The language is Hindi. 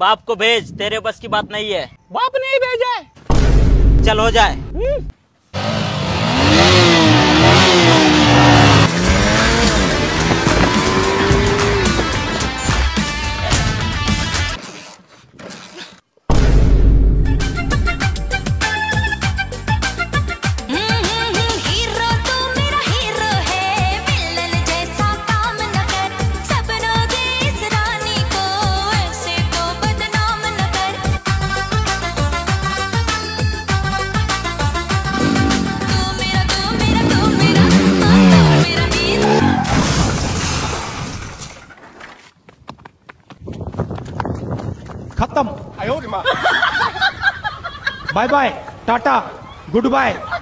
बाप को भेज, तेरे बस की बात नहीं है। बाप नहीं भेजा है। चल हो जाए। खत्म। Bye bye, tata, good bye.